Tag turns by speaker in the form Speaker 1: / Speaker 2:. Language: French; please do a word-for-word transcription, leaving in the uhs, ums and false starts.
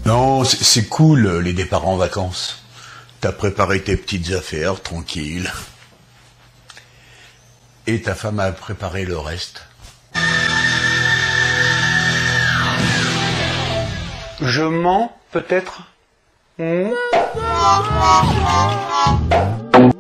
Speaker 1: Non, c'est c'est cool, les départs en vacances. T'as préparé tes petites affaires, tranquille. Et ta femme a préparé le reste.
Speaker 2: Je mens, peut-être? Hmm